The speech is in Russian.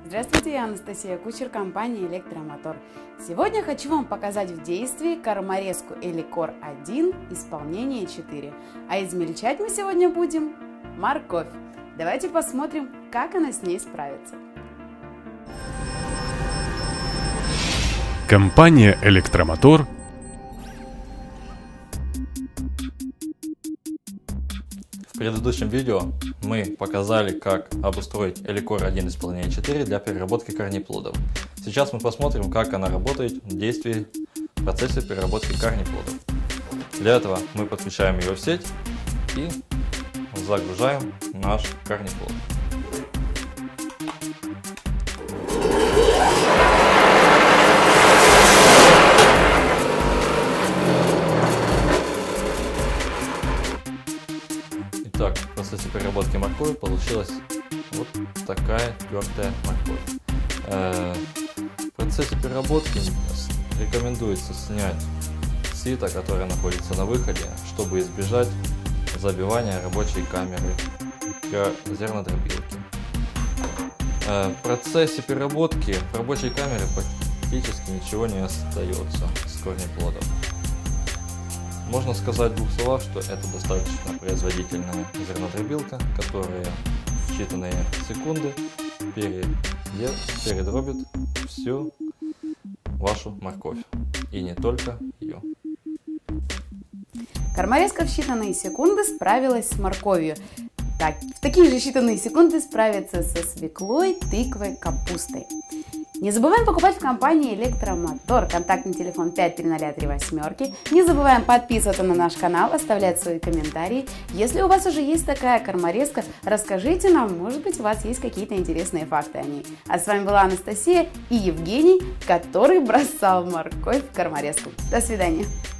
Здравствуйте, я Анастасия Кучер, компания Электромотор. Сегодня хочу вам показать в действии корморезку Эликор 1, исполнение 4. А измельчать мы сегодня будем морковь. Давайте посмотрим, как она с ней справится. Компания Электромотор В предыдущем видео мы показали, как обустроить Эликор 1 исполнение 4 для переработки корнеплодов. Сейчас мы посмотрим, как она работает в действии в процессе переработки корнеплодов. Для этого мы подключаем ее в сеть и загружаем наш корнеплод. Итак, в процессе переработки моркови получилась вот такая твердая морковь. В процессе переработки рекомендуется снять сито, которое находится на выходе, чтобы избежать забивания рабочей камеры зернодробилки. В процессе переработки в рабочей камере практически ничего не остается с корнеплодов. Можно сказать в двух словах, что это достаточно производительная зернодробилка, которая в считанные секунды передробит всю вашу морковь. И не только ее. Корморезка в считанные секунды справилась с морковью. В такие же считанные секунды справится со свеклой, тыквой, капустой. Не забываем покупать в компании Электромотор. Контактный телефон 53038. Не забываем подписываться на наш канал, оставлять свои комментарии. Если у вас уже есть такая корморезка, расскажите нам, может быть, у вас есть какие-то интересные факты о ней. А с вами была Анастасия и Евгений, который бросал морковь в корморезку. До свидания.